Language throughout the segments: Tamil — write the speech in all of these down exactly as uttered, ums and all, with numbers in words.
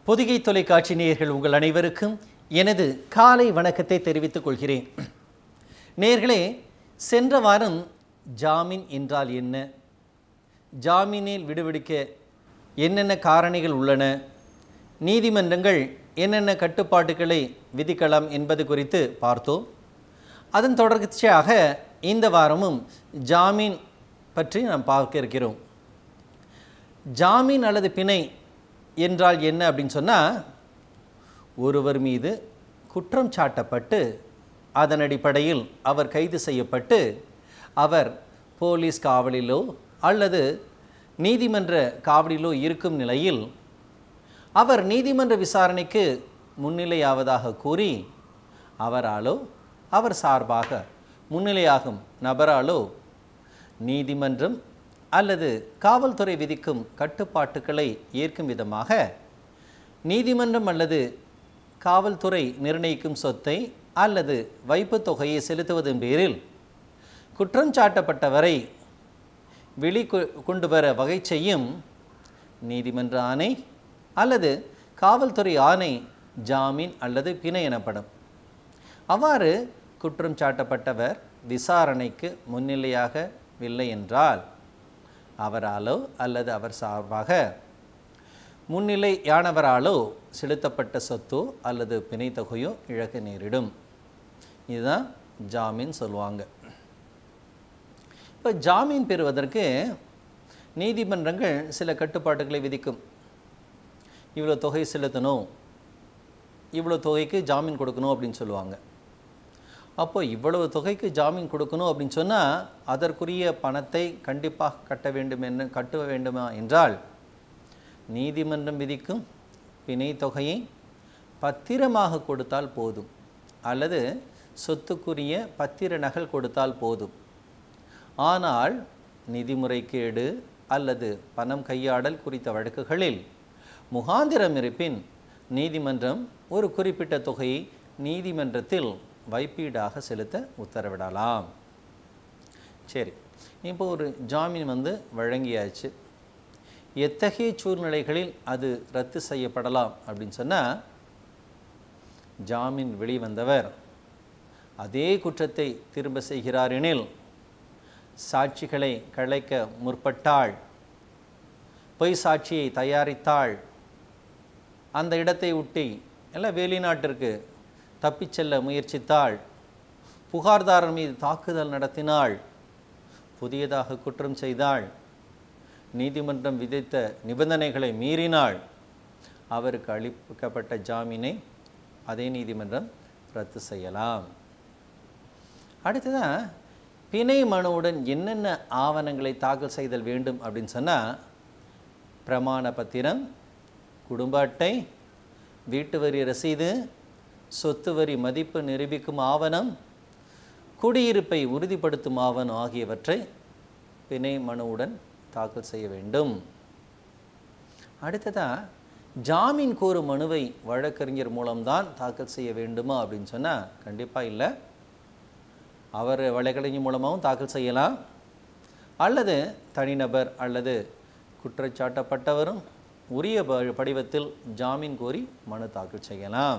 பொதிகை தொலைக்காட்சி நேயர்கள் உங்கள் அனைவருக்கும் எனது காலை வணக்கத்தை தெரிவித்துக் கொள்கிறேன். நேயர்களே, சென்ற வாரம் ஜாமீன் என்றால் என்ன, ஜாமீனில் விடுவிக்க என்னென்ன காரணிகள் உள்ளன, நீதிமன்றங்கள் என்னென்ன கட்டுப்பாடுகளை விதிக்கலாம் என்பது குறித்து பார்த்தோம். அதன் தொடர்ச்சியாக இந்த வாரமும் ஜாமீன் பற்றி நாம் பார்க்க இருக்கிறோம். ஜாமீன் அல்லது பிணை என்றால் என்ன அப்படின்னு சொன்னால், ஒருவர் மீது குற்றம் சாட்டப்பட்டு அதன் அடிப்படையில் அவர் கைது செய்யப்பட்டு அவர் போலீஸ் காவலிலோ அல்லது நீதிமன்ற காவலிலோ இருக்கும் நிலையில் அவர் நீதிமன்ற விசாரணைக்கு முன்னிலையாவதாக கூறி அவராலோ அவர் சார்பாக முன்னிலையாகும் நபராலோ நீதிமன்றம் அல்லது காவல்துறை விதிக்கும் கட்டுப்பாட்டுக்களை ஏற்கும் விதமாக நீதிமன்றம் அல்லது காவல்துறை நிர்ணயிக்கும் சொத்தை அல்லது வைப்பு தொகையை செலுத்துவதன் பேரில் குற்றம் சாட்டப்பட்டவரை வெளி கொண்டு வர வகை செய்யும் நீதிமன்ற ஆணை அல்லது காவல்துறை ஆணை ஜாமீன் அல்லது பிணை எனப்படும். அவ்வாறு குற்றம் சாட்டப்பட்டவர் விசாரணைக்கு முன்னிலையாகவில்லை என்றால் அவராலோ அல்லது அவர் சார்பாக முன்னிலையானவராலோ செலுத்தப்பட்ட சொத்தோ அல்லது பிணை தொகையோ இழக்க நேரிடும். இதுதான் ஜாமீன் சொல்லுவாங்க. இப்போ ஜாமீன் பெறுவதற்கு நீதிமன்றங்கள் சில கட்டுப்பாடுகளை விதிக்கும். இவ்வளோ தொகை செலுத்தணும், இவ்வளோ தொகைக்கு ஜாமீன் கொடுக்கணும் அப்படின்னு சொல்லுவாங்க. அப்போ இவ்வளவு தொகைக்கு ஜாமீன் கொடுக்கணும் அப்படின்னு சொன்னால் அதற்குரிய பணத்தை கண்டிப்பாக கட்ட வேண்டும் என்று கட்ட வேண்டுமா என்றால் நீதிமன்றம் விதிக்கும் பிணை தொகையை பத்திரமாக கொடுத்தால் போதும் அல்லது சொத்துக்குரிய பத்திர நகல் கொடுத்தால் போதும். ஆனால் நிதிமுறைகேடு அல்லது பணம் கையாடல் குறித்த வழக்குகளில் முகாந்திரம் இருப்பின் நீதிமன்றம் ஒரு குறிப்பிட்ட தொகையை நீதிமன்றத்தில் வைப்பீடாக செலுத்த உத்தரவிடலாம். சரி, இப்போ ஒரு ஜாமீன் வந்து வழங்கியாச்சு. எத்தகைய சூழ்நிலைகளில் அது ரத்து செய்யப்படலாம் அப்படின்னு சொன்னால், ஜாமீன் வெளிவந்தவர் அதே குற்றத்தை திரும்ப செய்கிறார் எனில், சாட்சிகளை கலைக்க முற்பட்டாள், பொய் சாட்சியை தயாரித்தாள், அந்த இடத்தை ஒட்டி எல்லாம் வெளிநாட்டிற்கு தப்பிச் செல்ல முயற்சித்தாள், புகார்தாரர் மீது தாக்குதல் நடத்தினாள், புதியதாக குற்றம் செய்தாள், நீதிமன்றம் விதித்த நிபந்தனைகளை மீறினாள், அவருக்கு அளிக்கப்பட்ட ஜாமீனை அதே நீதிமன்றம் ரத்து செய்யலாம். அடுத்ததான் பிணை மனுவுடன் என்னென்ன ஆவணங்களை தாக்கல் செய்தல் வேண்டும் அப்படின்னு சொன்னால், பிரமாண பத்திரம், குடும்ப அட்டை, வீட்டு வரி ரசீது, சொத்து வரி மதிப்பு நிரூபிக்கும் ஆவணம், குடியிருப்பை உறுதிப்படுத்தும் ஆவணம் ஆகியவற்றை பிணை மனுவுடன் தாக்கல் செய்ய வேண்டும். அடுத்ததாக ஜாமீன் கோரும் மனுவை வழக்கறிஞர் மூலம்தான் தாக்கல் செய்ய வேண்டுமா அப்படின்னு சொன்னால் கண்டிப்பாக இல்லை. அவர் வழக்கறிஞர் மூலமாகவும் தாக்கல் செய்யலாம், அல்லது தனிநபர் அல்லது குற்றச்சாட்டப்பட்டவரும் உரிய படிவத்தில் ஜாமீன் கோரி மனு தாக்கல் செய்யலாம்.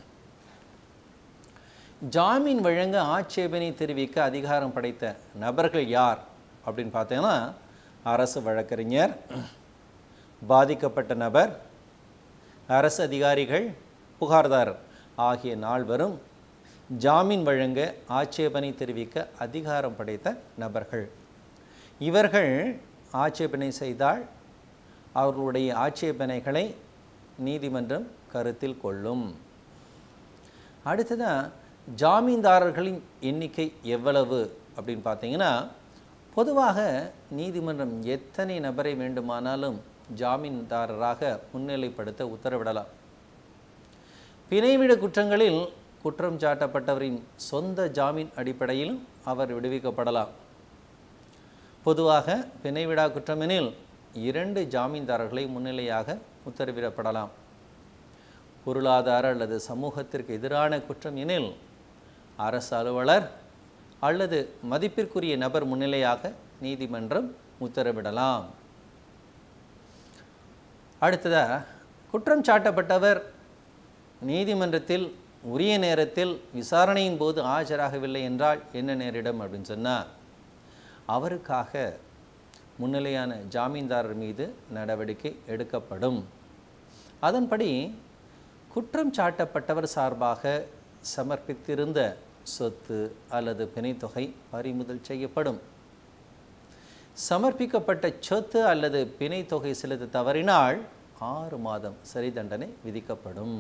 ஜாமீன் வழங்க ஆட்சேபனை தெரிவிக்க அதிகாரம் படைத்த நபர்கள் யார் அப்படின்னு பார்த்தீங்கன்னா, அரசு வழக்கறிஞர், பாதிக்கப்பட்ட நபர், அரசு அதிகாரிகள், புகார்தாரர் ஆகிய நால்வரும் ஜாமீன் வழங்க ஆட்சேபனை தெரிவிக்க அதிகாரம் படைத்த நபர்கள். இவர்கள் ஆட்சேபனை செய்தால் அவர்களுடைய ஆட்சேபனைகளை நீதிமன்றம் கருத்தில் கொள்ளும். அடுத்ததான் ஜாமீன்தாரர்களின் எண்ணிக்கை எவ்வளவு அப்படின்னு பார்த்தீங்கன்னா, பொதுவாக நீதிமன்றம் எத்தனை நபரை வேண்டுமானாலும் ஜாமீன்தாரராக முன்னிலைப்படுத்த உத்தரவிடலாம். பிணைவிட குற்றங்களில் குற்றம் சாட்டப்பட்டவரின் சொந்த ஜாமீன் அடிப்படையிலும் அவர் விடுவிக்கப்படலாம். பொதுவாக பிணைவிடா குற்றமெனில் இரண்டு ஜாமீன்தாரர்களை முன்னிலையாக உத்தரவிடப்படலாம். பொருளாதார அல்லது சமூகத்திற்கு எதிரான குற்றம் எனில் அரசு அலுவலர் அல்லது மதிப்பிற்குரிய நபர் முன்னிலையாக நீதிமன்றம் உத்தரவிடலாம். அடுத்ததாக குற்றம் சாட்டப்பட்டவர் நீதிமன்றத்தில் உரிய நேரத்தில் விசாரணையின் போது ஆஜராகவில்லை என்றால் என்ன நேரிடும் அப்படின்னு சொன்னால், அவருக்காக முன்னிலையான ஜாமீன்தாரர் மீது நடவடிக்கை எடுக்கப்படும். அதன்படி குற்றம் சாட்டப்பட்டவர் சார்பாக சமர்ப்பித்திருந்த சொத்து அல்லது பிணைத்தொகை பறிமுதல் செய்யப்படும். சமர்ப்பிக்கப்பட்ட சொத்து அல்லது பிணைத்தொகை செலுத்த தவறினால் ஆறு மாதம் சிறை தண்டனை விதிக்கப்படும்.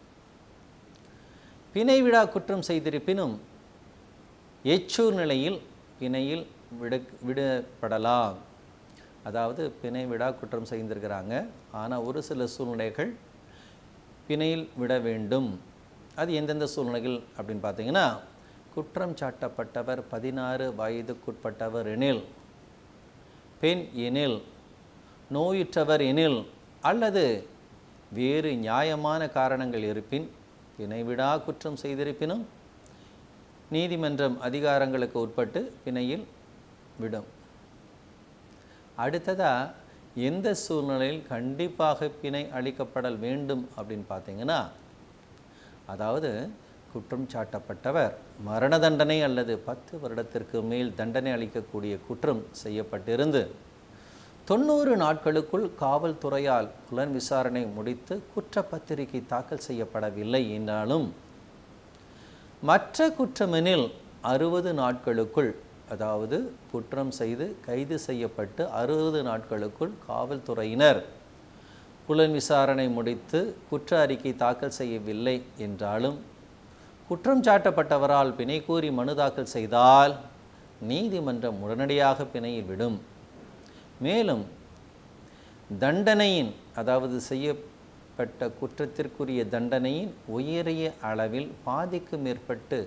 பிணை விடா குற்றம் செய்திருப்பினும் எச்சூர் நிலையில் பிணையில் விட விடப்படலாம். அதாவது பிணை விடா குற்றம் செய்திருக்கிறாங்க, ஆனால் ஒரு சில சூழ்நிலைகள் பிணையில் விட வேண்டும். அது எந்தெந்த சூழ்நிலைகள் அப்படின்னு பார்த்தீங்கன்னா, குற்றம் சாட்டப்பட்டவர் பதினாறு வயதுக்குட்பட்டவர் எனில், பெண் எனில், நோயுற்றவர் எனில் அல்லது வேறு நியாயமான காரணங்கள் இருப்பின் பிணைவிடா குற்றம் செய்திருப்பினும் நீதிமன்றம் அதிகாரங்களுக்கு உட்பட்டு பிணையில் விடும். அடுத்ததாக எந்த சூழ்நிலையில் கண்டிப்பாக பிணை அளிக்கப்படல் வேண்டும் அப்படின்னு பார்த்தீங்கன்னா, அதாவது குற்றம் சாட்டப்பட்டவர் மரண தண்டனை அல்லது பத்து வருடத்திற்கு மேல் தண்டனை அளிக்கக்கூடிய குற்றம் செய்யப்பட்டிருந்து தொண்ணூறு நாட்களுக்குள் காவல்துறையால் புலன் விசாரணை முடித்து குற்றப்பத்திரிகை தாக்கல் செய்யப்படவில்லை என்றாலும், மற்ற குற்றமெனில் அறுபது நாட்களுக்குள், அதாவது குற்றம் செய்து கைது செய்யப்பட்டு அறுபது நாட்களுக்குள் காவல்துறையினர் புலன் விசாரணை முடித்து குற்ற அறிக்கை தாக்கல் செய்யவில்லை என்றாலும், குற்றம் சாட்டப்பட்டவரால் பிணை கோரி மனு தாக்கல் செய்தால் நீதிமன்றம் உடனடியாக பிணையில் விடும். மேலும் தண்டனையின், அதாவது செய்யப்பட்ட குற்றத்திற்குரிய தண்டனையின் உயரிய அளவில் பாதிக்கு மேற்பட்டு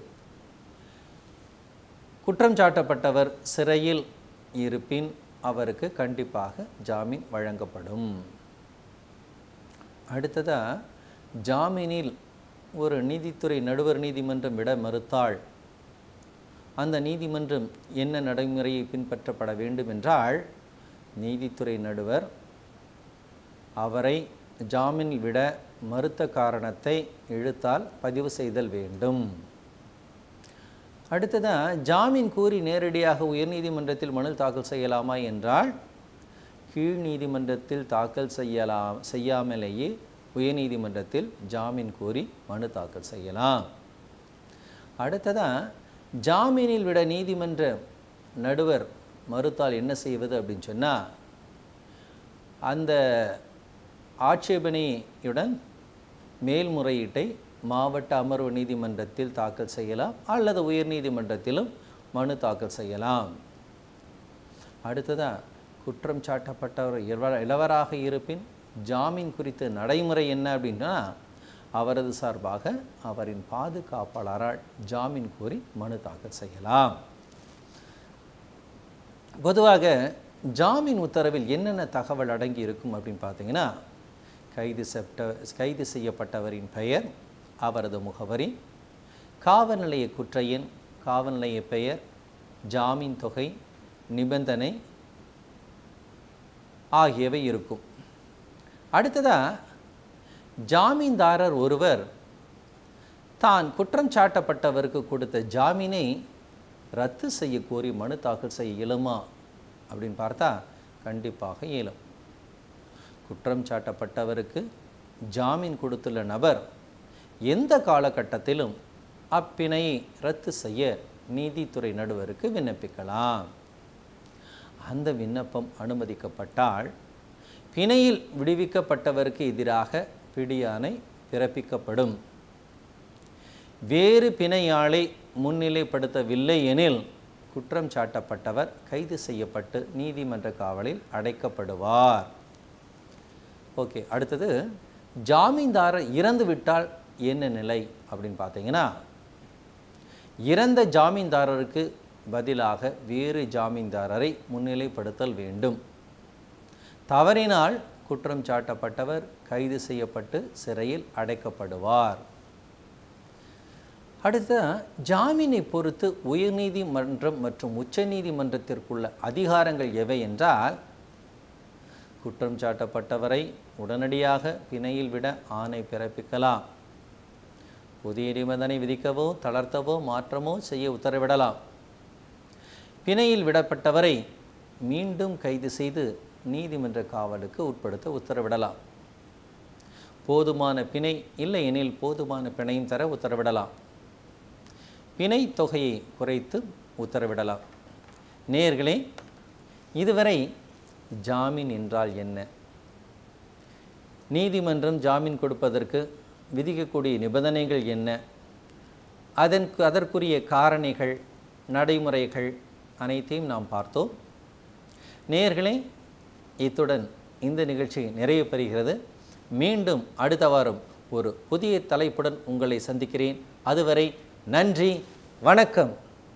குற்றம் சாட்டப்பட்டவர் சிறையில் இருப்பின் அவருக்கு கண்டிப்பாக ஜாமீன் வழங்கப்படும். அடுத்ததாக, ஜாமீனில் ஒரு நீதித்துறை நடுவர் நீதிமன்றம் விட மறுத்தால் அந்த நீதிமன்றம் என்ன நடைமுறையை பின்பற்றப்பட வேண்டும் என்றால், நீதித்துறை நடுவர் அவரை ஜாமீனில் விட மறுத்த காரணத்தை எழுத்தால் பதிவு செய்தல் வேண்டும். அடுத்ததாக, ஜாமீன் கூறி நேரடியாக உயர்நீதிமன்றத்தில் மனு தாக்கல் செய்யலாமா என்றால், கீழ் நீதிமன்றத்தில் தாக்கல் செய்யலாம் செய்யாமலேயே உயர்நீதிமன்றத்தில் ஜாமீன் கோரி மனு தாக்கல் செய்யலாம். அடுத்ததாக, ஜாமீனில் விட நீதிமன்ற நடுவர் மறுத்தால் என்ன செய்வது அப்படின்னு சொன்னால், அந்த ஆட்சேபனையுடன் மேல்முறையீட்டை மாவட்ட அமர்வு நீதிமன்றத்தில் தாக்கல் செய்யலாம் அல்லது உயர் நீதிமன்றத்திலும் மனு தாக்கல் செய்யலாம். அடுத்ததாக, குற்றம் சாட்டப்பட்டவர் இளவராக இருப்பின் ஜாமீன் குறித்த நடைமுறை என்ன அப்படின்னா, அவரது சார்பாக அவரின் பாதுகாப்பாளரால் ஜாமீன் கோரி மனு தாக்கல் செய்யலாம். பொதுவாக ஜாமீன் உத்தரவில் என்னென்ன தகவல் அடங்கி இருக்கும் அப்படின்னு பார்த்தீங்கன்னா, கைது செப்ட கைது செய்யப்பட்டவரின் பெயர், அவரது முகவரி, காவல் நிலைய குற்ற எண், காவல் நிலைய பெயர், ஜாமீன் தொகை, நிபந்தனை ஆகியவை இருக்கும். அடுத்ததாக, ஜாமீன்தாரர் ஒருவர் தான் குற்றம் சாட்டப்பட்டவருக்கு கொடுத்த ஜாமீனை ரத்து செய்ய கோரி மனு தாக்கல் செய்ய இயலுமா அப்படின்னு பார்த்தா கண்டிப்பாக இயலும். குற்றம் சாட்டப்பட்டவருக்கு ஜாமீன் கொடுத்துள்ள நபர் எந்த காலகட்டத்திலும் அப்பிணையை ரத்து செய்ய நீதித்துறை நடுவருக்கு விண்ணப்பிக்கலாம். அந்த விண்ணப்பம் அனுமதிக்கப்பட்டால் பிணையில் விடுவிக்கப்பட்டவருக்கு எதிராக பிடியாணை பிறப்பிக்கப்படும். வேறு பிணையாளை முன்னிலைப்படுத்தவில்லை எனில் குற்றம் சாட்டப்பட்டவர் கைது செய்யப்பட்டு நீதிமன்ற காவலில் அடைக்கப்படுவார். ஓகே, அடுத்தது, ஜாமீன்தாரர் இறந்து விட்டால் என்ன நிலை அப்படின்னு பார்த்தீங்கன்னா, இறந்த ஜாமீன்தாரருக்கு பதிலாக வேறு ஜாமீன்தாரரை முன்னிலைப்படுத்தல் வேண்டும். தவறினால் குற்றம் சாட்டப்பட்டவர் கைது செய்யப்பட்டு சிறையில் அடைக்கப்படுவார். அடுத்த, ஜாமீனை பொறுத்து உயர்நீதிமன்றம் மற்றும் உச்ச நீதிமன்றத்திற்குள்ள அதிகாரங்கள் எவை என்றால், குற்றம் சாட்டப்பட்டவரை உடனடியாக பிணையில் விட ஆணை பிறப்பிக்கலாம். புதிய நிபந்தனை விதிக்கவோ தளர்த்தவோ மாற்றமோ செய்ய உத்தரவிடலாம். பிணையில் விடப்பட்டவரை மீண்டும் கைது செய்து நீதிமன்ற காவலுக்கு உட்படுத்த உத்தரவிடலாம். போதுமான பிணை இல்லை எனில் போதுமான பிணையும் தர உத்தரவிடலாம். பிணை தொகையை குறைத்து உத்தரவிடலாம். நேயர்களே, இதுவரை ஜாமீன் என்றால் என்ன, நீதிமன்றம் ஜாமீன் கொடுப்பதற்கு விதிக்கக்கூடிய நிபந்தனைகள் என்ன, அதன் அதற்குரிய காரணிகள், நடைமுறைகள் அனைத்தையும் நாம் பார்த்தோம். நேயர்களே, இத்துடன் இந்த நிகழ்ச்சி நிறைவு பெறுகிறது. மீண்டும் அடுத்த வாரம் ஒரு புதிய தலைப்புடன் உங்களை சந்திக்கிறேன். அதுவரை நன்றி, வணக்கம்.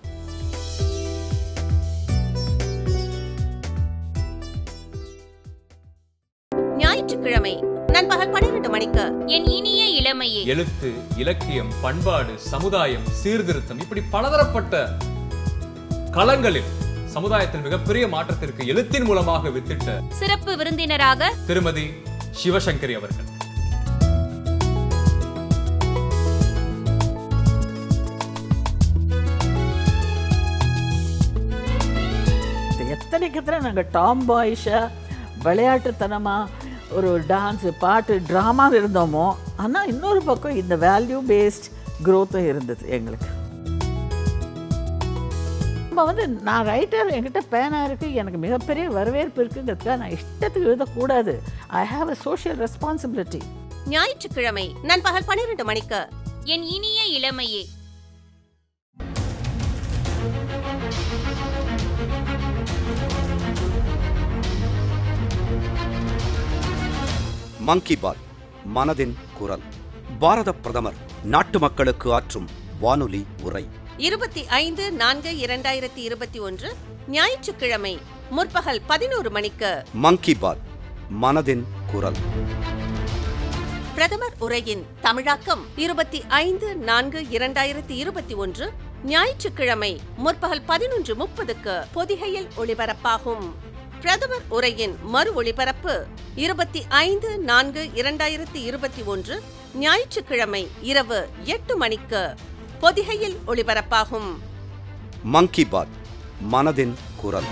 ஞாயிற்றுக்கிழமை நண்பகல் பன்னிரண்டு மணிக்கு என் இனிய இளமையே. எழுத்து, இலக்கியம், பண்பாடு, சமுதாயம், சீர்திருத்தம், இப்படி பலதரப்பட்ட களங்களில் சமுதாயத்தில் மிகப்பெரிய மாற்றத்திற்கு எழுத்தின் மூலமாக வித்திட்ட சிறப்பு விருந்தினராக திருமதி சிவசங்கரி அவர்கள். எத்தனைக்கு எத்தனை நாங்கள் டாம் பாய்ஷா விளையாட்டுத்தனமாக ஒரு டான்ஸு, பாட்டு, ட்ராமா இருந்தோமோ, ஆனால் இன்னொரு பக்கம் இந்த வேல்யூ பேஸ்ட் க்ரோத்தும் இருந்தது எங்களுக்கு. நம்ம வந்து நான் ரைட்டர், என்கிட்ட பேனா இருக்குது, எனக்கு மிகப்பெரிய வரவேற்பு இருக்குங்கிறதுக்காக நான் இஷ்டத்துக்கு எழுதக்கூடாது. I have a social responsibility. ஞாயிற்றுக்கிழமை நண்பகல் பன்னிரண்டு மணிக்கு என் இனிய இளமையே. மங்கி பாத், மனதின் குரல். பாரத பிரதமர் நாட்டு மக்களுக்கு ஆற்றும் வானொலி உரை. இருபத்தி ஐந்து நான்கு இரண்டாயிரத்தி இருபத்தி ஒன்று ஞாயிற்றுக்கிழமை முற்பகல் பதினோரு மணிக்கு மங்கி பாத், மனதின் குரல். பிரதமர் உரையின் தமிழாக்கம் இருபத்தி ஐந்து நான்கு இரண்டாயிரத்தி இருபத்தி ஒன்று ஞாயிற்றுக்கிழமை முற்பகல் பதினொன்று முப்பதுக்கு பொதிகையில் ஒளிபரப்பாகும். பிரதமர் உரையின் மறு ஒளிபரப்பு இருபத்தி ஐந்து நான்கு இரண்டாயிரத்தி இருபத்தி ஒன்று ஞாயிற்றுக்கிழமை இரவு எட்டு மணிக்கு பொதிகையில் ஒளிபரப்பாகும். மங்கி பாத், மனதின் குரல்.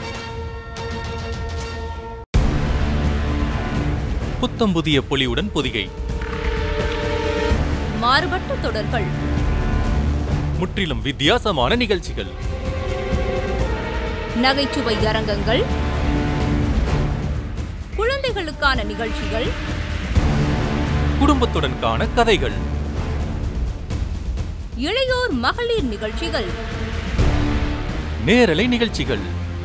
புத்தம் புதிய பொலிவுடன் பொதிகை. மாறுபட்ட தொடர்கள், முற்றிலும் வித்தியாசமான நிகழ்ச்சிகள், நகைச்சுவை அரங்கங்கள், குழந்தைகளுக்கான நிகழ்ச்சிகள், குடும்பத்துடன் காண கதைகள், இளையோர் மகளிர் நிகழ்ச்சிகள், நேரலை நிகழ்ச்சிகள்,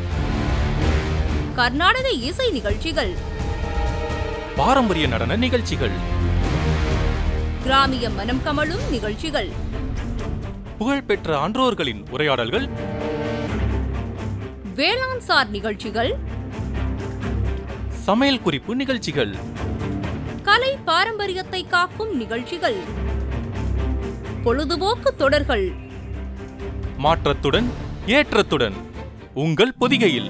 கர்நாடக இசை நிகழ்ச்சிகள், பாரம்பரிய நடன நிகழ்ச்சிகள், கிராமிய மனம் கமழும் நிகழ்ச்சிகள், புகழ்பெற்ற ஆன்றோர்களின் உரையாடல்கள், வேளாண் சார் நிகழ்ச்சிகள், சமையல் குறிப்பு நிகழ்ச்சிகள், கலை பாரம்பரியத்தை காக்கும் நிகழ்ச்சிகள், பொழுதுபோக்கு தொடர்கள், மாற்றத்துடன் ஏற்றத்துடன் உங்கள் பொதிகையில்.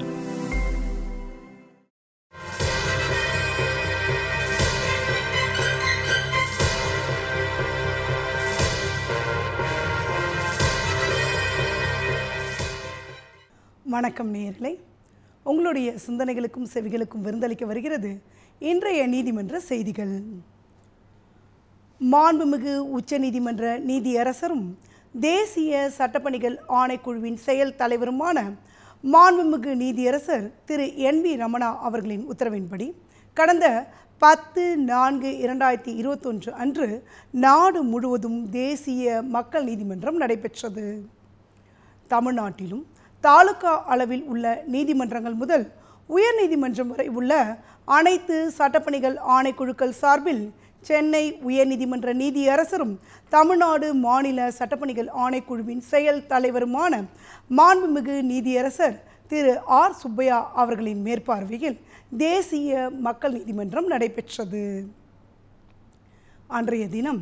வணக்கம் நேயர்களே, உங்களுடைய சிந்தனைகளுக்கும் செவிகளுக்கும் விருந்தளிக்க வருகிறது இன்றைய நீதிமன்ற செய்திகள். மாண்புமிகு உச்ச நீதிமன்ற நீதியரசரும் தேசிய சட்டப்பணிகள் ஆணைக்குழுவின் செயல் தலைவருமான மாண்புமிகு நீதியரசர் திரு என் வி ரமணா அவர்களின் உத்தரவின்படி கடந்த பத்து நான்கு இரண்டாயிரத்தி இருபத்தொன்று அன்று நாடு முழுவதும் தேசிய மக்கள் நீதிமன்றம் நடைபெற்றது. தமிழ்நாட்டிலும் தாலுகா அளவில் உள்ள நீதிமன்றங்கள் முதல் உயர் நீதிமன்றம் வரை உள்ள அனைத்து சட்டப்பணிகள் ஆணைக்குழுக்கள் சார்பில் சென்னை உயர்நீதிமன்ற நீதியரசரும் தமிழ்நாடு மாநில சட்டப்பணிகள் ஆணைக்குழுவின் செயல் தலைவருமான மாண்புமிகு நீதியரசர் திரு ஆர் சுப்பையா அவர்களின் மேற்பார்வையில் தேசிய மக்கள் நீதிமன்றம் நடைபெற்றது. அன்றைய தினம்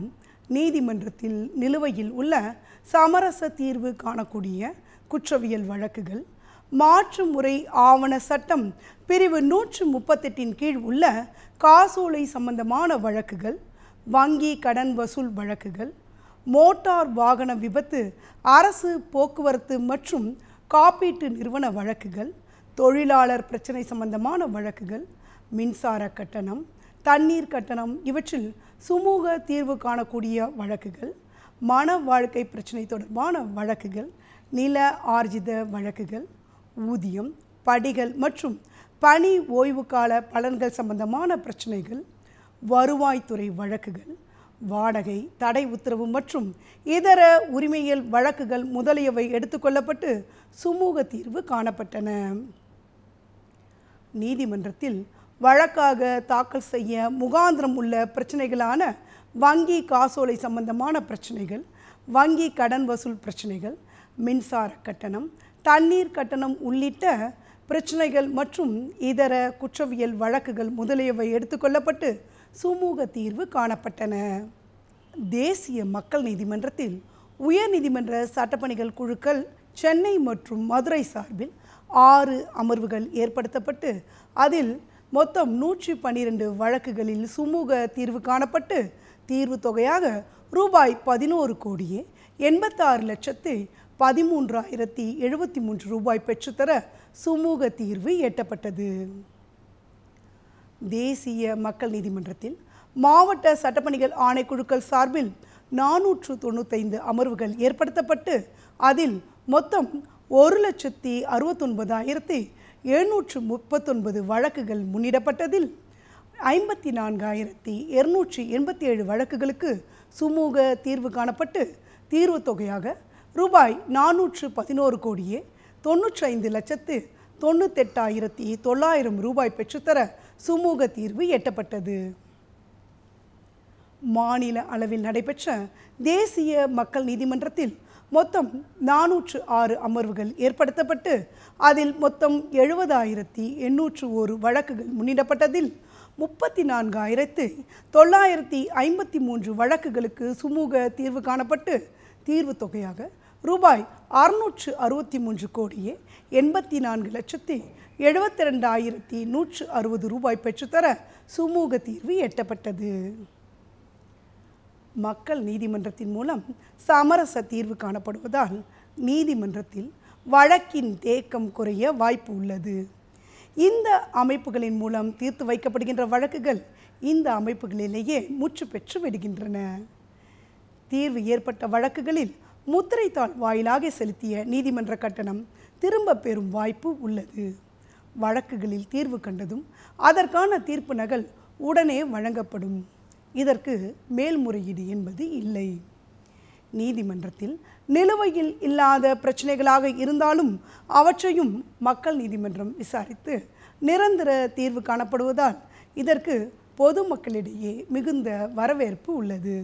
நீதிமன்றத்தில் நிலுவையில் உள்ள சமரச தீர்வு காணக்கூடிய குற்றவியல் வழக்குகள் மாற்று முறை ஆவண சட்டம் பிரிவு நூற்று முப்பத்தெட்டின் கீழ் உள்ள காசோலை சம்பந்தமான வழக்குகள், வங்கி கடன் வசூல் வழக்குகள், மோட்டார் வாகன விபத்து, அரசு போக்குவரத்து மற்றும் காப்பீட்டு நிறுவன வழக்குகள், தொழிலாளர் பிரச்சனை சம்பந்தமான வழக்குகள், மின்சார கட்டணம், தண்ணீர் கட்டணம் இவற்றில் சுமூக தீர்வு காணக்கூடிய வழக்குகள், மன வாழ்க்கை பிரச்சனை தொடர்பான வழக்குகள், நில ஆர்ஜித வழக்குகள், ஊதியம், படிகள் மற்றும் பணி ஓய்வு கால பலன்கள் சம்பந்தமான பிரச்சனைகள், வருவாய்த்துறை வழக்குகள், வாடகை தடை உத்தரவு மற்றும் இதர உரிமையியல் வழக்குகள் முதலியவை எடுத்துக்கொள்ளப்பட்டு சுமூக தீர்வு காணப்பட்டன. நீதிமன்றத்தில் வழக்காக தாக்கல் செய்ய முகாந்திரம் உள்ள பிரச்சனைகளான வங்கி காசோலை சம்பந்தமான பிரச்சனைகள், வங்கி கடன் வசூல் பிரச்சனைகள், மின்சார கட்டணம், தண்ணீர் கட்டணம் உள்ளிட்ட பிரச்சனைகள் மற்றும் இதர குற்றவியல் வழக்குகள் முதலியவை எடுத்துக்கொள்ளப்பட்டு சுமூக தீர்வு காணப்பட்டன. தேசிய மக்கள் நீதிமன்றத்தில் உயர்நீதிமன்ற சட்டப்பணிகள் குழுக்கள் சென்னை மற்றும் மதுரை சார்பில் ஆறு அமர்வுகள் ஏற்படுத்தப்பட்டு அதில் மொத்தம் நூற்றி பன்னிரண்டு வழக்குகளில் சுமூக தீர்வு காணப்பட்டு தீர்வு தொகையாக ரூபாய் பதினோரு கோடியே எண்பத்தாறு லட்சத்து பதிமூன்றாயிரத்தி எழுபத்தி மூன்று ரூபாய் பெற்றுத்தர சுமூக தீர்வு எட்டப்பட்டது. தேசிய மக்கள் நீதிமன்றத்தில் மாவட்ட சட்டப்பணிகள் ஆணைக்குழுக்கள் சார்பில் நானூற்று தொண்ணூத்தைந்து அமர்வுகள் ஏற்படுத்தப்பட்டு அதில் மொத்தம் ஒரு லட்சத்தி அறுபத்தொன்பதாயிரத்தி எழுநூற்று முப்பத்தொன்பது வழக்குகள் முன்னிடப்பட்டதில் ஐம்பத்தி நான்காயிரத்தி இருநூற்றி எண்பத்தி ஏழு வழக்குகளுக்கு சுமூக தீர்வு காணப்பட்டு தீர்வு தொகையாக ரூபாய் நானூற்று பதினோரு கோடியே தொன்னூற்றி ஐந்து லட்சத்து தொண்ணூத்தெட்டாயிரத்தி தொள்ளாயிரம் ரூபாய் பெற்றுத்தர சுமூக தீர்வு எட்டப்பட்டது. மாநில அளவில் நடைபெற்ற தேசிய மக்கள் நீதிமன்றத்தில் மொத்தம் நானூற்று ஆறு அமர்வுகள் ஏற்படுத்தப்பட்டு அதில் மொத்தம் எழுபதாயிரத்தி எண்ணூற்று ஒரு வழக்குகள் முன்னிடப்பட்டதில் முப்பத்தி நான்காயிரத்து தொள்ளாயிரத்தி ஐம்பத்தி மூன்று வழக்குகளுக்கு சுமூக தீர்வு காணப்பட்டு தீர்வு தொகையாக ரூபாய் அறுநூற்று அறுபத்தி மூன்று கோடியே எண்பத்தி நான்கு லட்சத்தி எழுபத்தி ரெண்டாயிரத்தி நூற்று அறுபது ரூபாய் பெற்றுத்தர சுமூக தீர்வு எட்டப்பட்டது. மக்கள் நீதிமன்றத்தின் மூலம் சமரச தீர்வு காணப்படுவதால் நீதிமன்றத்தில் வழக்கின் தேக்கம் குறைய வாய்ப்பு உள்ளது. இந்த அமைப்புகளின் மூலம் தீர்த்து வைக்கப்படுகின்ற வழக்குகள் இந்த அமைப்புகளிலேயே முற்று பெற்று விடுகின்றன. தீர்வு ஏற்பட்ட வழக்குகளில் முத்திரைத்தாள் வாயிலாக செலுத்திய நீதிமன்ற கட்டணம் திரும்ப பெறும் வாய்ப்பு உள்ளது. வழக்குகளில் தீர்வு கண்டதும் அதற்கான தீர்ப்பு நகல் உடனே வழங்கப்படும். இதற்கு மேல்முறையீடு என்பது இல்லை. நீதிமன்றத்தில் நிலுவையில் இல்லாத பிரச்சனைகளாக இருந்தாலும் அவற்றையும் மக்கள் நீதிமன்றம் விசாரித்து நிரந்தர தீர்வு காணப்படுவதால் இதற்கு பொதுமக்களிடையே மிகுந்த வரவேற்பு உள்ளது.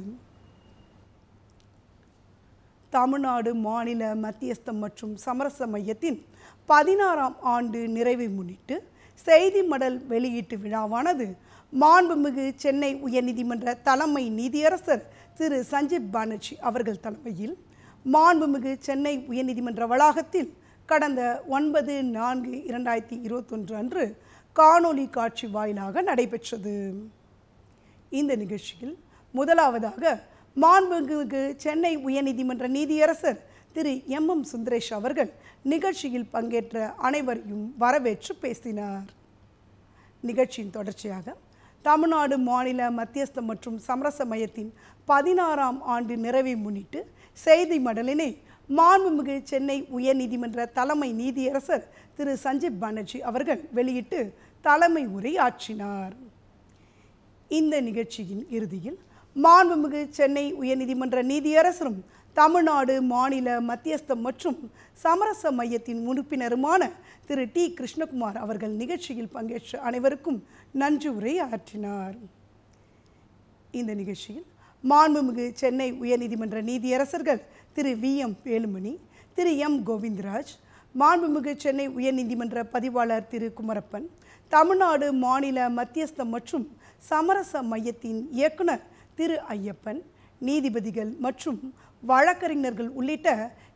தமிழ்நாடு மாநில மத்தியஸ்தம் மற்றும் சமரச மையத்தின் பதினாறாம் ஆண்டு நிறைவை முன்னிட்டு செய்தி மடல் வெளியீட்டு விழாவானது மாண்புமிகு சென்னை உயர்நீதிமன்ற தலைமை நீதியரசர் திரு சஞ்சீப் பானர்ஜி அவர்கள் தலைமையில் மாண்புமிகு சென்னை உயர்நீதிமன்ற வளாகத்தில் கடந்த ஒன்பது நான்கு இரண்டாயிரத்தி இருபத்தொன்று அன்று காணொலி காட்சி வாயிலாக நடைபெற்றது. இந்த நிகழ்ச்சியில் முதலாவதாக மாண்புமிகு சென்னை உயர்நீதிமன்ற நீதியரசர் திரு எம் எம் சுந்தரேஷ் அவர்கள் நிகழ்ச்சியில் பங்கேற்ற அனைவரையும் வரவேற்று பேசினார். நிகழ்ச்சியின் தொடர்ச்சியாக தமிழ்நாடு மாநில மத்தியஸ்தம் மற்றும் சமரச மையத்தின் பதினாறாம் ஆண்டு நிறைவை முன்னிட்டு செய்தி மடலினை மாண்புமிகு சென்னை உயர்நீதிமன்ற தலைமை நீதியரசர் திரு சஞ்சீப் பானர்ஜி அவர்கள் வெளியிட்டு தலைமை உரை ஆற்றினார். இந்த நிகழ்ச்சியின் இறுதியில் மாண்புமிகு சென்னை உயர்நீதிமன்ற நீதியரசரும் தமிழ்நாடு மாநில மத்தியஸ்தம் மற்றும் சமரச மையத்தின் உறுப்பினருமான திரு டி கிருஷ்ணகுமார் அவர்கள் நிகழ்ச்சியில் பங்கேற்ற அனைவருக்கும் நன்றி உரை ஆற்றினார். இந்த நிகழ்ச்சியில் மாண்புமிகு சென்னை உயர்நீதிமன்ற நீதியரசர்கள் Thiru V M Velumani, Thiru M Govindaraj, மாண்புமிகு சென்னை உயர்நீதிமன்ற பதிவாளர் திரு குமரப்பன், தமிழ்நாடு மாநில மத்தியஸ்தம் மற்றும் சமரச மையத்தின் இயக்குனர் திரு ஐயப்பன், நீதிபதிகள் மற்றும் வழக்கறிஞர்கள் உள்ளிட்ட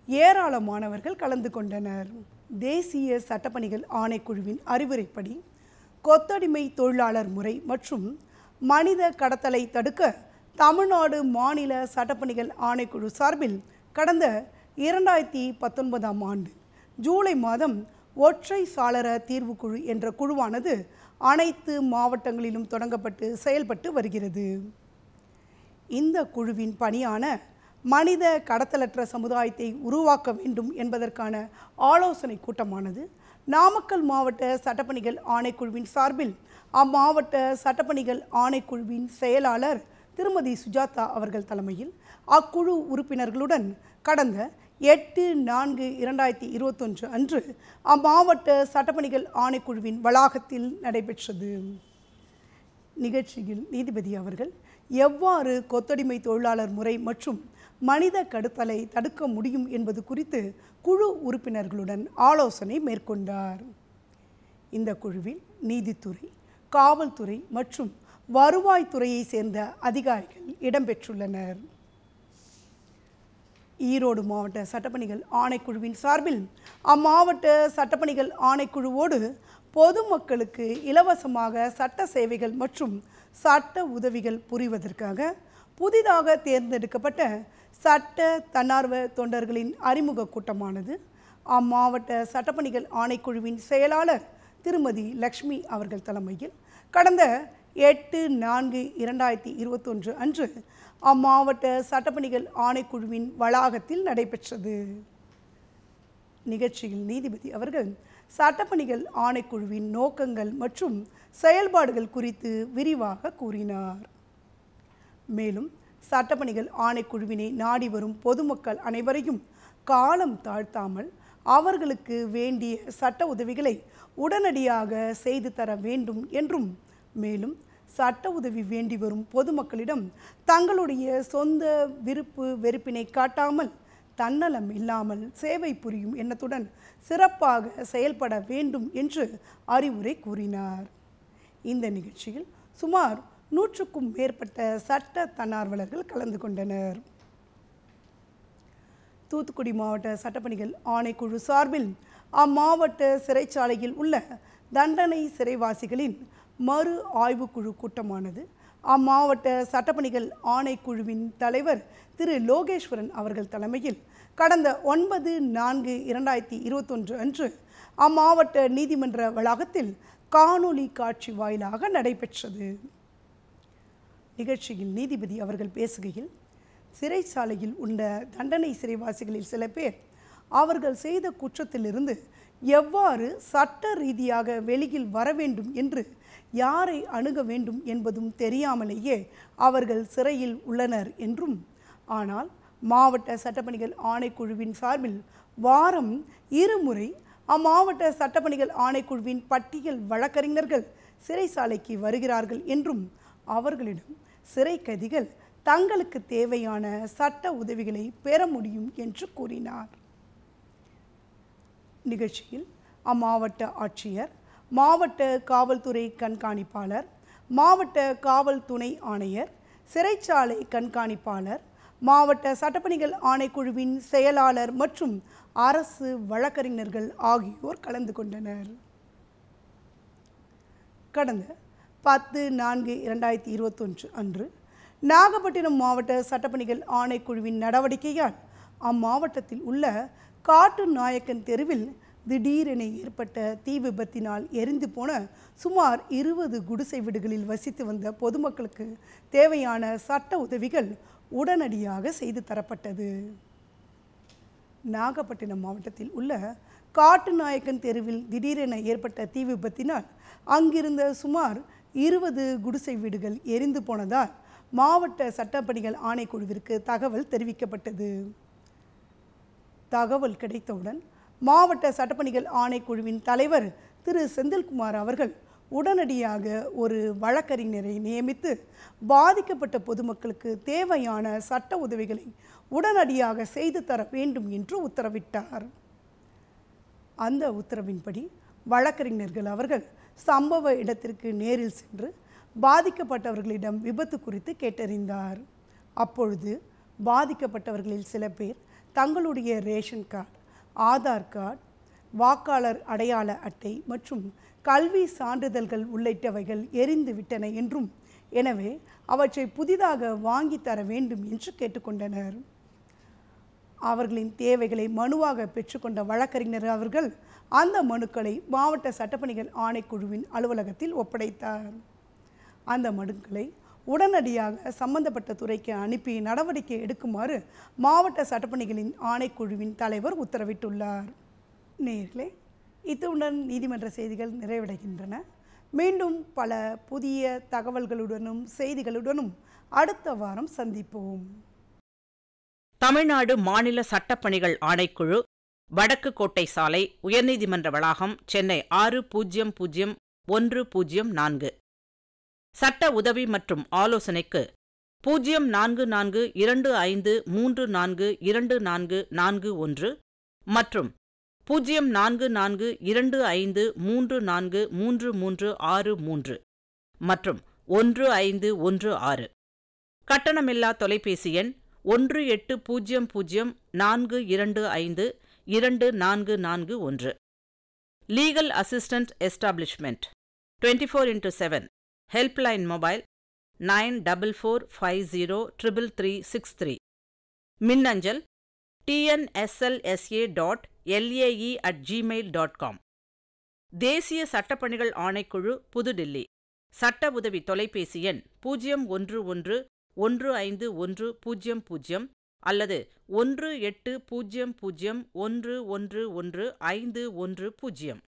ஏராளமானவர்கள் கலந்து கொண்டனர். தேசிய சட்டப்பணிகள் ஆணைக்குழுவின் அறிவுரைப்படி கொத்தடிமை தொழிலாளர் முறை மற்றும் மனித கடத்தலை தடுக்க தமிழ்நாடு மாநில சட்டப்பணிகள் ஆணைக்குழு சார்பில் கடந்த இரண்டாயிரத்தி பத்தொன்பதாம் ஆண்டு ஜூலை மாதம் ஒற்றை சாளர தீர்வுக்குழு என்ற குழுவானது அனைத்து மாவட்டங்களிலும் தொடங்கப்பட்டு செயல்பட்டு வருகிறது. இந்த குழுவின் பணியான மனித கடத்தலற்ற சமுதாயத்தை உருவாக்க வேண்டும் என்பதற்கான ஆலோசனை கூட்டமானது நாமக்கல் மாவட்ட சட்டப்பணிகள் ஆணைக்குழுவின் சார்பில் அம்மாவட்ட சட்டப்பணிகள் ஆணைக்குழுவின் செயலாளர் திருமதி சுஜாதா அவர்கள் தலைமையில் அக்குழு உறுப்பினர்களுடன் கடந்த எட்டு நான்கு இரண்டாயிரத்தி இருபத்தொன்று அன்று அம்மாவட்ட சட்டப்பணிகள் ஆணைக்குழுவின் வளாகத்தில் நடைபெற்றது. நிகழ்ச்சியில் நீதிபதி அவர்கள் எவ்வாறு கொத்தடிமை தொழிலாளர் முறை மற்றும் மனித கடத்தலை தடுக்க முடியும் என்பது குறித்து குழு உறுப்பினர்களுடன் ஆலோசனை மேற்கொண்டார். இந்த குழுவில் நீதித்துறை, காவல்துறை மற்றும் வருவாய்த்துறையை சேர்ந்த அதிகாரிகள் இடம்பெற்றுள்ளனர். ஈரோடு மாவட்ட சட்டப்பணிகள் ஆணைக்குழுவின் சார்பில் அம்மாவட்ட சட்டப்பணிகள் ஆணைக்குழுவோடு பொதுமக்களுக்கு இலவசமாக சட்ட சேவைகள் மற்றும் சட்ட உதவிகள் புரிவதற்காக புதிதாக தேர்ந்தெடுக்கப்பட்ட சட்ட தன்னார்வ தொண்டர்களின் அறிமுக கூட்டமானது அம்மாவட்ட சட்டப்பணிகள் ஆணைக்குழுவின் செயலாளர் திருமதி லக்ஷ்மி அவர்கள் தலைமையில் கடந்த எட்டு நான்கு இரண்டாயிரத்தி இருபத்தொன்று அன்று அம்மாவட்ட சட்டப்பணிகள் ஆணைக்குழுவின் வளாகத்தில் நடைபெற்றது. நிகழ்ச்சியில் நீதிபதி அவர்கள் சட்டப்பணிகள் ஆணைக்குழுவின் நோக்கங்கள் மற்றும் செயல்பாடுகள் குறித்து விரிவாக கூறினார். மேலும் சட்டப்பணிகள் ஆணைக்குழுவினை நாடி வரும் பொதுமக்கள் அனைவரையும் காலம் தாழ்த்தாமல் அவர்களுக்கு வேண்டிய சட்ட உதவிகளை உடனடியாக செய்து தர வேண்டும் என்றும், மேலும் சட்ட உதவி வேண்டி வரும் பொதுமக்களிடம் தங்களுடைய சொந்த விருப்பு வெறுப்பினை காட்டாமல் தன்னலம் இல்லாமல் சேவை புரியும் எண்ணத்துடன் சிறப்பாக செயல்பட வேண்டும் என்று அறிவுரை கூறினார். இந்த நிகழ்ச்சியில் சுமார் நூற்றுக்கும் மேற்பட்ட சட்ட தன்னார்வலர்கள் கலந்து கொண்டனர். தூத்துக்குடி மாவட்ட சட்டப்பணிகள் ஆணைக்குழு சார்பில் அம்மாவட்ட சிறைச்சாலையில் உள்ள தண்டனை சிறைவாசிகளின் மறு ஆய்வுக்குழு கூட்டமானது அம்மாவட்ட சட்டப்பணிகள் ஆணைக்குழுவின் தலைவர் திரு லோகேஸ்வரன் அவர்கள் தலைமையில் கடந்த ஒன்பது நான்கு இரண்டாயிரத்தி இருபத்தொன்று அன்று அம்மாவட்ட நீதிமன்ற வளாகத்தில் காணொலி காட்சி வாயிலாக நடைபெற்றது. நிகழ்ச்சியில் நீதிபதி அவர்கள் பேசுகையில், சிறைச்சாலையில் உள்ள தண்டனை சிறைவாசிகளில் சில பேர் அவர்கள் செய்த குற்றத்திலிருந்து எவ்வாறு சட்ட ரீதியாக வெளியில் வர வேண்டும் என்று யாரை அணுக வேண்டும் என்பதும் தெரியாமலேயே அவர்கள் சிறையில் உள்ளனர் என்றும், ஆனால் மாவட்ட சட்டப்பணிகள் ஆணைக்குழுவின் சார்பில் வாரம் இருமுறை அம்மாவட்ட சட்டப்பணிகள் ஆணைக்குழுவின் பட்டியல் வழக்கறிஞர்கள் சிறைச்சாலைக்கு வருகிறார்கள் என்றும், அவர்களிடம் சிறை கைதிகள் தங்களுக்கு தேவையான சட்ட உதவிகளை பெற முடியும் என்று கூறினார். நிகழ்ச்சியில் அம்மாவட்ட ஆட்சியர், மாவட்ட காவல்துறை கண்காணிப்பாளர், மாவட்ட காவல் துணை ஆணையர், சிறைச்சாலை கண்காணிப்பாளர், மாவட்ட சட்டப்பணிகள் ஆணைக்குழுவின் செயலாளர் மற்றும் அரசு வழக்கறிஞர்கள் ஆகியோர் கலந்து கொண்டனர். கடந்த பத்து நான்கு இரண்டாயிரத்தி இருபத்தொன்று அன்று நாகப்பட்டினம் மாவட்ட சட்டப்பணிகள் ஆணைக்குழுவின் நடவடிக்கையால் அம்மாவட்டத்தில் உள்ள காட்டு நாயக்கன் தெருவில் திடீரென ஏற்பட்ட தீ விபத்தினால் எரிந்து போன சுமார் இருபது குடிசை வீடுகளில் வசித்து வந்த பொதுமக்களுக்கு தேவையான சட்ட உதவிகள் உடனடியாக செய்து தரப்பட்டது. நாகப்பட்டினம் மாவட்டத்தில் உள்ள காட்டு நாயக்கன் தெருவில் திடீரென ஏற்பட்ட தீ விபத்தினால் அங்கிருந்த சுமார் இருபது குடிசை வீடுகள் எரிந்து போனதால் மாவட்ட சட்டப்பணிகள் ஆணைக்குழுவிற்கு தகவல் தெரிவிக்கப்பட்டது. தகவல் கிடைத்தவுடன் மாவட்ட சட்டப்பணிகள் ஆணைக்குழுவின் தலைவர் திரு செந்தில்குமார் அவர்கள் உடனடியாக ஒரு வழக்கறிஞரை நியமித்து பாதிக்கப்பட்ட பொதுமக்களுக்கு தேவையான சட்ட உதவிகளை உடனடியாக செய்து தர வேண்டும் என்று உத்தரவிட்டார். அந்த உத்தரவின்படி வழக்கறிஞர்கள் அவர்கள் சம்பவ இடத்திற்கு நேரில் சென்று பாதிக்கப்பட்டவர்களிடம் விபத்து குறித்து கேட்டறிந்தார். அப்பொழுது பாதிக்கப்பட்டவர்களில் சில பேர் தங்களுடைய ரேஷன் கார்டு, ஆதார் கார்டு, வாக்காளர் அடையாள அட்டை மற்றும் கல்வி சான்றிதழ்கள் உள்ளிட்டவைகள் எரிந்து விட்டன என்றும், எனவே அவற்றை புதிதாக வாங்கி தர வேண்டும் என்று கேட்டுக்கொண்டனர். அவர்களின் தேவைகளை மனுவாக பெற்றுக்கொண்ட வழக்கறிஞர் அவர்கள் அந்த மனுக்களை மாவட்ட சட்டப்பணிகள் ஆணைக்குழுவின் அலுவலகத்தில் ஒப்படைத்தார். அந்த மனுக்களை உடனடியாக சம்பந்தப்பட்ட துறைக்கு அனுப்பி நடவடிக்கை எடுக்குமாறு மாவட்ட சட்டப்பணிகளின் ஆணைக்குழுவின் தலைவர் உத்தரவிட்டுள்ளார். நேயர்களே, இத்துடன் நீதிமன்ற செய்திகள் நிறைவடைகின்றன. மீண்டும் பல புதிய தகவல்களுடனும் செய்திகளுடனும் அடுத்த வாரம் சந்திப்போம். தமிழ்நாடு மாநில சட்டப்பணிகள் ஆணைக்குழு, வடக்கு கோட்டை சாலை, உயர்நீதிமன்ற வளாகம், சென்னை ஆறு பூஜ்ஜியம் பூஜ்ஜியம் ஒன்று பூஜ்ஜியம் நான்கு. சட்ட உதவி மற்றும் ஆலோசனைக்கு பூஜ்ஜியம் நான்கு நான்கு இரண்டு ஐந்து மூன்று நான்கு இரண்டு நான்கு நான்கு ஒன்று மற்றும் பூஜ்ஜியம் நான்கு நான்கு இரண்டு ஐந்து மூன்று நான்கு மூன்று மூன்று ஆறு மூன்று மற்றும் ஒன்று ஐந்து ஒன்று ஆறு. கட்டணமில்லா தொலைபேசி எண் ஒன்று எட்டு பூஜ்ஜியம் பூஜ்ஜியம் நான்கு இரண்டு ஐந்து இரண்டு நான்கு நான்கு ஒன்று. Legal assistant establishment twenty four into seven. Helpline mobile nine double four five zero triple three six three. மின்னஞ்சல் TNSLSA dot LAE at Gmail dot com. தேசிய சட்டப்பணிகள் ஆணைக்குழு, புதுடில்லி. சட்ட உதவி தொலைபேசி எண் பூஜ்ஜியம் ஒன்று ஒன்று ஒன்று ஐந்து ஒன்று பூஜ்ஜியம் பூஜ்ஜியம் அல்லது ஒன்று எட்டு பூஜ்ஜியம் பூஜ்ஜியம் ஒன்று ஒன்று ஒன்று ஐந்து ஒன்று பூஜ்ஜியம்.